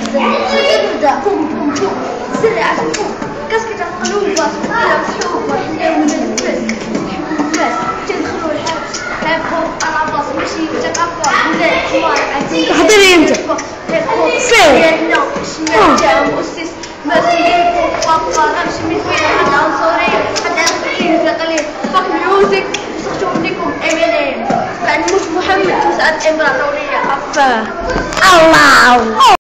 ابدا بوم بوم بوم سرع بوم كاسكت القلوب محبوبة حنا ولاد الناس تدخلوا الحبس هيبقوا قراباس ماشي متقفى ولاد الحمار عزيز حضري انت ديالنا شمال تاع مؤسس مسؤولين وفاقا غنمشي من فين حد عنصري حد عسكري في قليل فاك ميوزك سختو منكم امينين بعد موت محمد مساعد امبراطورية الله